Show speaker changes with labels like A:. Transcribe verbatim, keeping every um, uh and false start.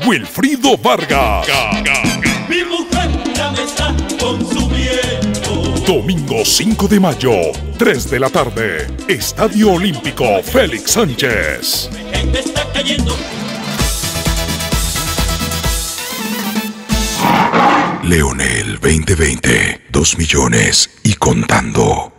A: Wilfrido Vargas.
B: Mi mujer ya me está consumiendo.
A: Domingo cinco de mayo, tres de la tarde, Estadio Olímpico Félix Sánchez.
B: Mi gente está cayendo.
C: Leonel veinte veinte, dos millones y contando.